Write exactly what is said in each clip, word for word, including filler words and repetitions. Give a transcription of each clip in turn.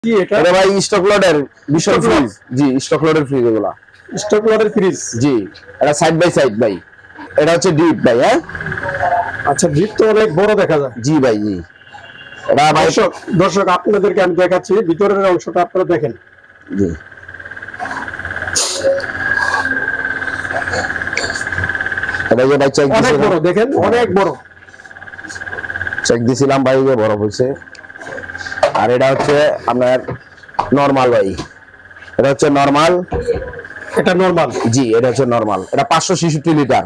কি এটা? এটা ভাই স্টক লটের বিশাল ফ্রিজ। জি, স্টক লটের ফ্রিজ এগুলা। স্টক লটের ফ্রিজ। জি, এটা সাইড বাই সাইড ভাই। এটা হচ্ছে ডিপ ভাই। হ্যাঁ, আচ্ছা, ডিপ তো অনেক বড় দেখা যায়। জি ভাই, জি। এটা ভাই দর্শক দর্শক আপনাদেরকে আমি দেখাচ্ছি ভিতরের অংশটা, আপনারা দেখেন। জি, এটা যে ভাই চেক অনেক বড়, দেখেন অনেক বড়। চেক দিছিলাম ভাই, যে বড় হইছে। আর এটা হচ্ছে আপনার নরমাল ভাই। এটা হচ্ছে নরমাল। এটা নরমাল। জি, এটা হচ্ছে নরমাল। এটা পাঁচশো ছেষট্টি লিটার।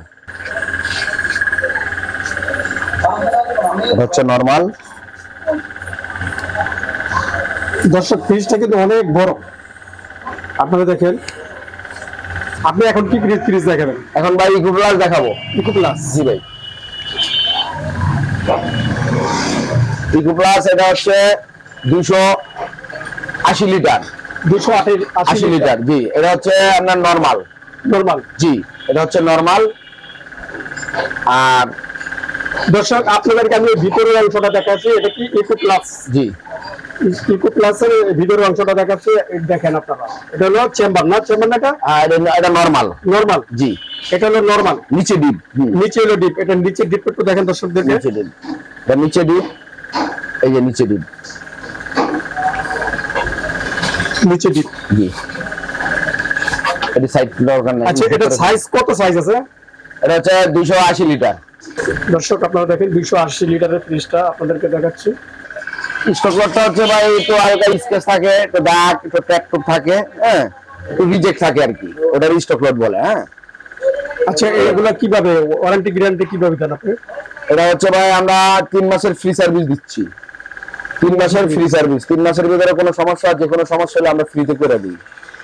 এটা হচ্ছে নরমাল। দর্শক ফ্রিজটা কিন্তু অনেক বড়, আপনারা দেখেন। আপনি এখন কি ফ্রিজ ফ্রিজ দেখাবেন? এখন ভাই ইকো প্লাস দেখাবো। Eco plus. জি ভাই, ইকো প্লাস। এটা হচ্ছে দুশো আশি লিটার। দুশো আশি লিটার। জি, এটা হচ্ছে আপনার নরমাল। নরমাল। জি, এটা হচ্ছে নরমাল। আর দর্শক আপনাদেরকে আমি ভিতরের অংশটা দেখাচ্ছি। এটা কি ইকো প্লাস? জি, ইকো প্লাসের ভিতরের অংশটা দেখাচ্ছি, দেখেন আপনারা। এটা হলো চেম্বার না? চেম্বার না? এটা এটা নরমাল। নরমাল। জি, এটা হলো নরমাল। নিচে ডিপ। নিচে হলো ডিপ। এটা নিচে ডিপ একটু দেখেন দর্শকদেরকে। নিচে ডিপ। এটা নিচে ডিপ। এই যে নিচে ডিপ। নিচে ডিপ। জি, এটা সাইড দরকার নাই। আচ্ছা, এটা সাইজ কত সাইজ আছে? এটা হচ্ছে দুইশো আশি লিটার। দর্শক আপনারা দেখেন দুইশো আশি লিটারের ফ্রিজটা আপনাদেরকে দেখাচ্ছি। স্টক লটটা হচ্ছে ভাই একটু হালকা স্কেচ থাকে, একটু দাগ, একটু ট্যাপ থাকে, হ্যাঁ, একটু রিজেক্ট থাকে আর কি। ওটার স্টক লট বলে। হ্যাঁ, আচ্ছা, এগুলা কিভাবে ওয়ারেন্টি গ্যারান্টি কিভাবে দেন আপনি? এটা হচ্ছে ভাই আমরা তিন মাসের ফ্রি সার্ভিস দিচ্ছি। তিন মাসের ফ্রি সার্ভিস। তিন মাসের ভিতরে কোনো সমস্যা, যে কোনো সমস্যা হলে আমরা ফ্রিতে করে দিই।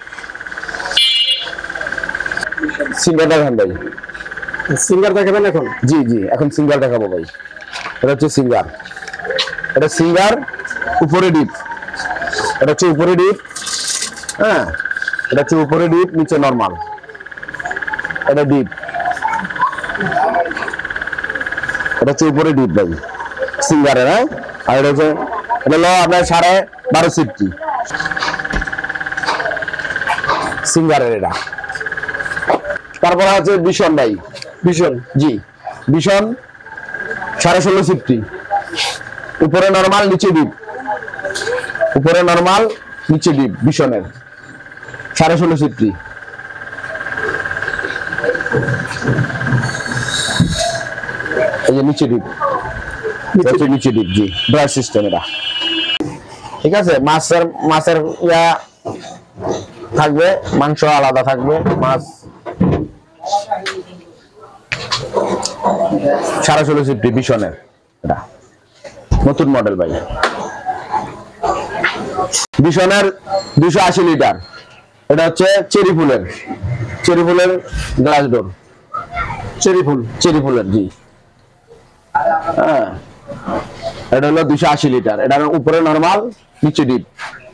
সিঙ্গার দেখান ভাই। সিঙ্গার দেখাবেন এখন? জি জি, এখন সিঙ্গার দেখাবো ভাই। এটা হচ্ছে সিঙ্গার। এটা সিঙ্গার, উপরে ডিপ। এটা হচ্ছে উপরে ডিপ। হ্যাঁ, এটা হচ্ছে উপরে ডিপ, নিচে নরমাল। এটা ডিপ। এটা হচ্ছে উপরে ডিপ ভাই সিঙ্গারের। হ্যাঁ, আর এটা হচ্ছে এটা হলো আপনার সাড়ে বারো সিফটি সিঙ্গারের এটা। তারপরে হচ্ছে ভীষণ ভাই। ভীষণ। জি, ভীষণ সাড়ে ষোলো সিফটি। উপরে নরমাল, নিচে ডিপ। উপরে নরমাল, নিচে ডিপ। ভীষণের সাড়ে ষোলো সিফটি। এই যে নিচে ডিপ। নিচে ডিপ। জি, ব্রাশ সিস্টেম এটা। ঠিক আছে। মাছের মাছের ইয়া থাকবে, মাংস আলাদা থাকবে। মাছ সাড়ে ষোলো সিফটি ভীষণের এটা নতুন মডেল ভাই। ভীষণের দুশো আশি লিটার। এটা হচ্ছে চেরি ফুলের। চেরি ফুলের গ্লাস ডোর। চেরি ফুল। চেরি ফুলের। জি, হ্যাঁ, এটা হলো দুশো আশি লিটার। এটা উপরে নরমাল, নিচে ডিপ।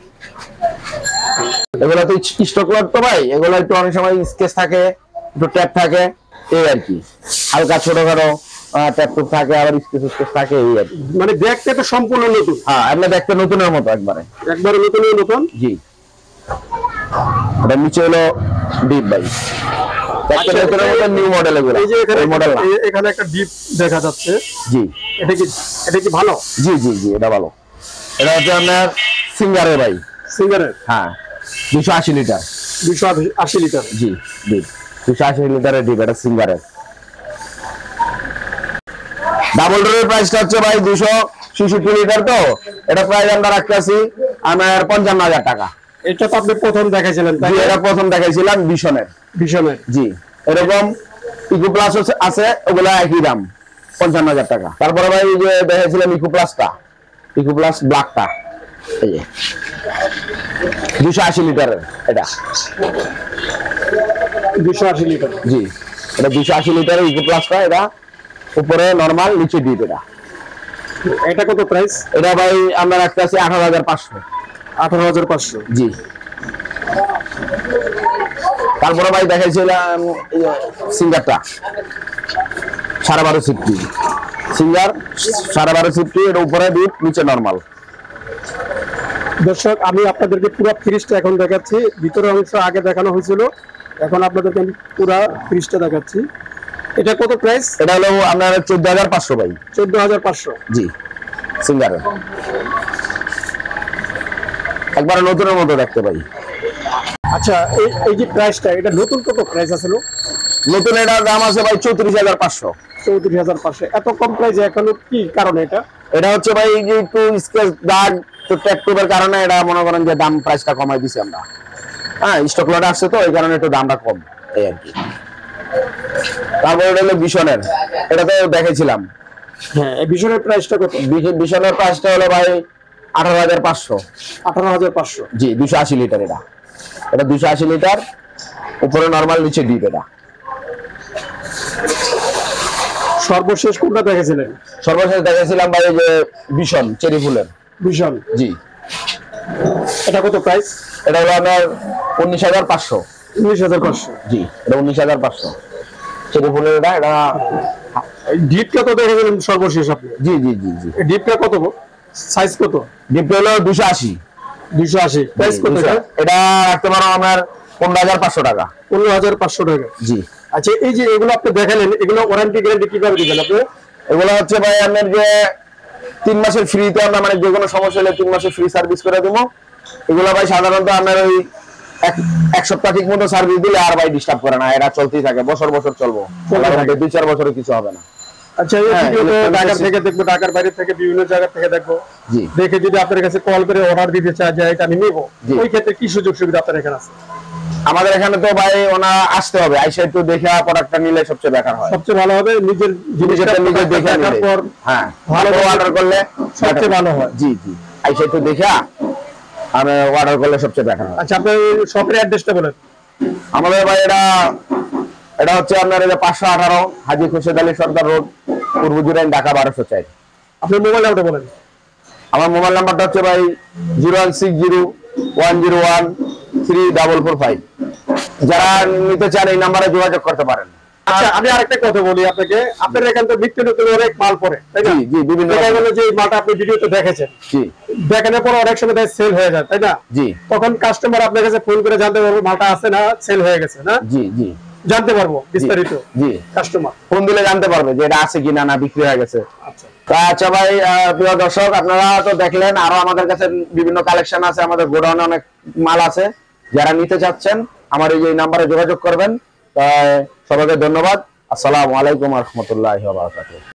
এগুলো তো স্টক লট তো ভাই, এগুলো একটু অনেক সময় স্কেচ থাকে, একটু ট্যাপ থাকে, এই আর কি। হালকা ছোটখাটো ট্যাপ টুপ থাকে, আবার স্কেচ স্কেচ থাকে, এই আর কি। মানে দেখতে তো সম্পূর্ণ নতুন। হ্যাঁ, আপনি দেখতে নতুনের মতো একবারে। একবারে নতুনের মতন। জি, এটা নিচে হলো ডিপ ভাই। দেখতে নতুনের মতো, নিউ মডেল এগুলো। এই যে এখানে মডেল না, এখানে একটা ডিপ দেখা যাচ্ছে। জি, এটা কি এটা কি ভালো? জি জি জি, এটা ভালো। এটা হচ্ছে আপনার সিঙ্গারের ভাই। সিঙ্গারের। হ্যাঁ, দুশো আশি লিটার। দুশো আশি লিটার। জি, ডিপ দুশো আশি লিটারের ডিপ। এটা সিঙ্গারের। ডাবল ডোরের প্রাইসটা হচ্ছে ভাই দুশো ছেষট্টি লিটার। তো এটা প্রাইস আমরা রাখতেছি আমার পঞ্চান্ন হাজার টাকা। এটা তো আপনি প্রথম দেখাইছিলেন, তাই? এটা প্রথম দেখাইছিলাম ভীষণের। ভীষণের। জি, এরকম ইকো প্লাস আছে, ওগুলা একই দাম, পঞ্চান্ন হাজার টাকা। তারপরে ভাই যে দেখাইছিলাম ইকো প্লাসটা, ইকো প্লাস ব্ল্যাকটা, এই যে দুশো আশি লিটারের। এটা দুশো আশি লিটার। জি, এটা দুশো আশি লিটারের ইকো প্লাসটা। এটা উপরে নরমাল, নিচে ডিপ। এটা এটা কত প্রাইস? এটা ভাই আমরা রাখতে আছি আঠারো হাজার পাঁচশো। আঠারো হাজার পাঁচশো। জি। তারপরে ভাই দেখাইছিলাম সিঙ্গারটা সাড়ে বারো সিফটি। সিঙ্গার সাড়ে বারো সিফটি। এর উপরে ডিপ, নিচে নরমাল। দর্শক আমি আপনাদেরকে পুরো ফ্রিজটা এখন দেখাচ্ছি, ভিতরের অংশ আগে দেখানো হয়েছিল, এখন আপনাদেরকে আমি পুরো ফ্রিজটা দেখাচ্ছি। এটা কত প্রাইস? এটা হলো আপনার চোদ্দ হাজার পাঁচশো ভাই। চোদ্দ হাজার পাঁচশো জি, সিঙ্গার একবার নতুনের মতো দেখতে পাই। আচ্ছা, এই এই যে প্রাইসটা, এটা নতুন কত প্রাইস আছে? নতুন এটার দাম আছে ভাই চৌত্রিশ হাজার পাঁচশো। চৌত্রিশ হাজার পাঁচশো এত কম প্রাইসে এখন কি কারণে এটা? এটা হচ্ছে ভাই যে একটু স্কেচ দাগ তো ট্যাকটুবের কারণে এটা মনে করেন যে দাম প্রাইসটা কমাই দিছি আমরা। হ্যাঁ, স্টক লটে আসছে তো এই কারণে একটু দামটা কম এই আর কি। তারপর এটা হলো বিশনের, এটা তো দেখেছিলাম। হ্যাঁ, এই বিশনের প্রাইসটা কত? বিশনের প্রাইসটা হলো ভাই আঠারো হাজার পাঁচশো। আঠারো হাজার পাঁচশো জি, দুশো আশি লিটার। এটা এটা দুশো আশি লিটার, উপরে নর্মাল, নিচে ডিপ। এটা সর্বশেষ কোনটা দেখেছিলেন? সর্বশেষ দেখেছিলাম ভাই যে বিশন চেরি ফুলের। বিশন, জি। এটা কত প্রাইস? এটা হলো আপনার উনিশ হাজার পাঁচশো। উনিশ হাজার পাঁচশো জি, এটা উনিশ হাজার পাঁচশো চেরি ফুলের। এটা এটা ডিপটা কত দেখেছিলেন সর্বশেষ আপনি? জি জি জি জি ডিপটা কত, সাইজ কত? ডিপটা হলো দুশো আশি। দুশো আশি প্রাইস কত? এটা রাখতে পারো আপনার পনেরো হাজার পাঁচশো টাকা। পনেরো হাজার পাঁচশো টাকা। জি। আচ্ছা, এই যে এগুলো আপনি দেখালেন, এগুলো ওয়ারেন্টি গ্যারান্টি কিভাবে দিবেন আপনি? এগুলো হচ্ছে ভাই আপনার যে তিন মাসের ফ্রিতে আমরা, মানে যে কোনো সমস্যা হলে তিন মাসের ফ্রি সার্ভিস করে দেবো। এগুলো ভাই সাধারণত আপনার ওই এক সপ্তাহ ঠিক মতো সার্ভিস দিলে আর ভাই ডিস্টার্ব করে না, এরা চলতেই থাকে, বছর বছর চলবো, দুই চার বছরে কিছু হবে না। আচ্ছা, এই ভিডিওতে ঢাকা থেকে দেখবো, ঢাকার বাইরে থেকে বিভিন্ন জায়গা থেকে দেখবো, জি, দেখে যদি আপনার কাছে কল করে অর্ডার দিতে চায় যে এটা আমি নেবো, ওই ক্ষেত্রে কি সুযোগ সুবিধা আপনার এখানে আছে? আমাদের এখানে তো ভাই ওনা আসতে হবে, আইসা একটু দেখে প্রোডাক্টটা নিলে সবচেয়ে বেটার হয়। সবচেয়ে ভালো হবে নিজের জিনিসটা নিজে দেখে দেখার পর, হ্যাঁ, ভালো অর্ডার করলে সবচেয়ে ভালো হয়। জি জি, আইসা একটু দেখে আমি অর্ডার করলে সবচেয়ে বেটার হয়। আচ্ছা, আপনার শপের অ্যাড্রেসটা বলেন। আমাদের ভাই এটা এটা হচ্ছে আপনার এই যে পাঁচশো আঠারো হাজী খুরশেদ আলী সরদার রোড, পূর্ব জুরাইন, ঢাকা বারোশো চার। আপনার মোবাইল নাম্বারটা বলেন। আমার মোবাইল নাম্বারটা হচ্ছে ভাই zero one six zero one zero one three double four five. যারা নিতে চান এই নাম্বারে যোগাযোগ করতে পারেন। আচ্ছা, আমি আরেকটা কথা বলি আপনাকে, আপনার এখানে তো নিত্য নতুন অনেক মাল পড়ে, তাই না? জি জি, বিভিন্ন যে মালটা আপনি ভিডিওতে দেখেছেন, জি, দেখানোর পর অনেক সময় সেল হয়ে যায়, তাই না? জি। তখন কাস্টমার আপনার কাছে ফোন করে জানতে পারবো মালটা আছে না সেল হয়ে গেছে, না? জি জি, জানতে পারবো বিস্তারিত। জি, কাস্টমার ফোন দিলে জানতে পারবে যে এটা আছে কিনা, না বিক্রি হয়ে গেছে। আচ্ছা আচ্ছা ভাই, প্রিয় দর্শক, আপনারা তো দেখলেন, আরো আমাদের কাছে বিভিন্ন কালেকশন আছে, আমাদের গোডাউনে অনেক মাল আছে। যারা নিতে চাচ্ছেন আমার এই যে নাম্বারে যোগাযোগ করবেন। সবাইকে ধন্যবাদ। আসসালামু আলাইকুম ওয়া রাহমাতুল্লাহি ওয়া বারাকাতুহু।